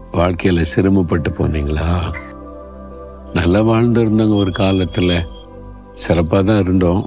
வாழ்க்கையில சிரமப்பட்டு போனீங்களா? நல்லா வாழ்ந்திருந்தவங்க ஒரு காலத்துல சிறப்பாக தான் இருந்தோம்.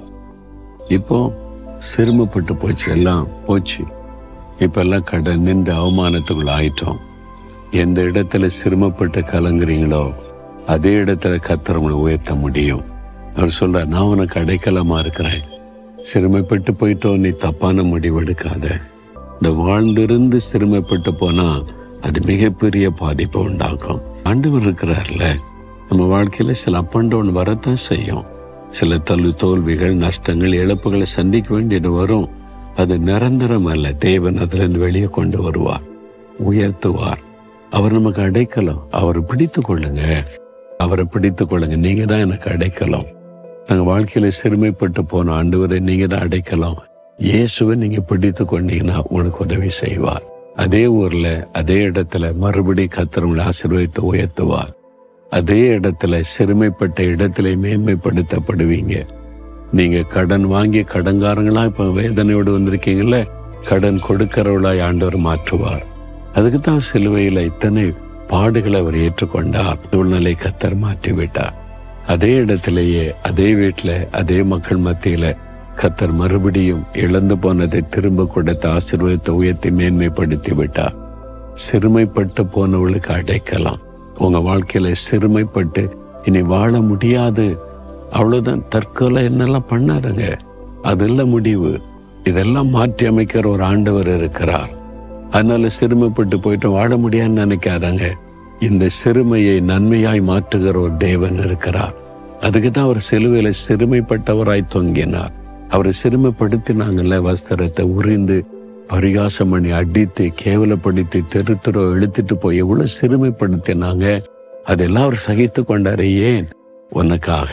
இப்போ சிரமப்பட்டு போச்சு, எல்லாம் போச்சு. இப்பெல்லாம் கடன் நின்று அவமானத்துக்குள்ள ஆயிட்டோம். எந்த இடத்துல சிரமப்பட்டு கலங்குறீங்களோ அதே இடத்துல கர்த்தர் உங்களை உயர்த்த முடியும். அவர் சொல்றார், நான் உனக்கு அடைக்கலமா இருக்கிறேன். சிறுமைப்பட்டு போயிட்டோம், நீ தப்பான முடிவு எடுக்காத. இந்த வாழ்ந்திருந்து சிறுமைப்பட்டு போனா அது மிகப்பெரிய பாதிப்பை உண்டாக்கும். ஆண்டவர் இருக்கிறார்ல, நம்ம வாழ்க்கையில சில அப் அண்ட் டவுன் வரத்தான் செய்யும். சில தோல்விகள், நஷ்டங்கள், இழப்புகளை சந்திக்க வேண்டியது வரும். அது நிரந்தரம் அல்ல. தேவன் அதிலிருந்து வெளியே கொண்டு வருவார், உயர்த்துவார். அவர் நமக்கு அடைக்கலம். அவரை பிடித்து கொள்ளுங்க, அவரை பிடித்து கொள்ளுங்க. நீங்க தான் எனக்கு அடைக்கலம். நாங்கள் வாழ்க்கையில சிறுமைப்பட்டு போன ஆண்டவரை நீங்க தான் அடைக்கலாம். இயேசுவை நீங்க பிடித்து கொண்டீங்கன்னா உங்களுக்கு உதவி செய்வார். அதே ஊர்ல அதே இடத்துல மறுபடி கர்த்தர் உங்களை ஆசீர்வதித்து உயர்த்துவார். அதே இடத்துல சிறுமைப்பட்ட இடத்துல மேன்மைப்படுத்தப்படுவீங்க. நீங்க கடன் வாங்கி கடன்காரங்களா இப்ப வேதனையோடு வந்திருக்கீங்கல்ல, கடன் கொடுக்கிறவளாய் ஆண்டவர் மாற்றுவார். அதுக்கு தான் சிலுவையில இத்தனை பாடுகளை அவர் ஏற்றுக்கொண்டார். சூழ்நிலை கர்த்தர் மாற்றி விட்டார். அதே இடத்திலேயே, அதே வீட்டுல, அதே மக்கள் மத்தியில கர்த்தர் மறுபடியும் இழந்து போனதை திரும்ப கொடுத்து ஆசீர்வதித்து உயர்த்தி மேன்மைப்படுத்தி விட்டார். சிறுமைப்பட்டு போனவளுக்கு அடைக்கலாம். உங்க வாழ்க்கையில சிறுமைப்பட்டு இனி வாழ முடியாது, அவ்வளவுதான், தற்கொலை என்னெல்லாம் பண்ணாதுங்க. அதெல்லாம் முடிவு. இதெல்லாம் மாற்றி அமைக்கிற ஒரு ஆண்டவர் இருக்கிறார். அதனால சிறுமைப்பட்டு போயிட்டு வாழ முடியாதுன்னு நினைக்காதாங்க. இந்த சிறுமையை நன்மையாய் மாற்றுகிற ஒரு தேவன் இருக்கிறார். அதுக்கு தான் அவர் சிலுவையில சிறுமைப்பட்டவராய் தொங்கினார். அவரை சிறுமைப்படுத்தினாங்கல்ல, வஸ்திரத்தை உரிந்து பரிகாசம் பண்ணி அடித்து கேவலப்படுத்தி தெருத்துறோ இழுத்துட்டு போய் எவ்வளவு சிறுமைப்படுத்தினாங்க. அதெல்லாம் அவர் சகித்து கொண்டாரு. ஏன்? உனக்காக.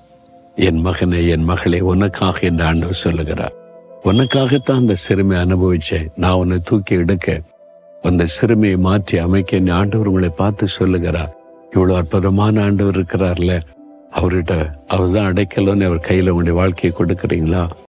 என் மகனே, என் மகளே, உனக்காக என்று ஆண்டவர் சொல்லுகிறார். உனக்காகத்தான் அந்த சிறுமை அனுபவிச்சேன். நான் உன்னை தூக்கி எடுக்க, அந்த சிறுமையை மாற்றி அமைக்க ஆண்டவர் உங்களை பார்த்து சொல்லுகிறார். இவ்வளவு அற்புதமான ஆண்டவர் இருக்கிறார்ல, அவர்கிட்ட அவர் தான் அடைக்கலன்னு அவர் கையில உங்களுடைய வாழ்க்கையை கொடுக்குறீங்களா?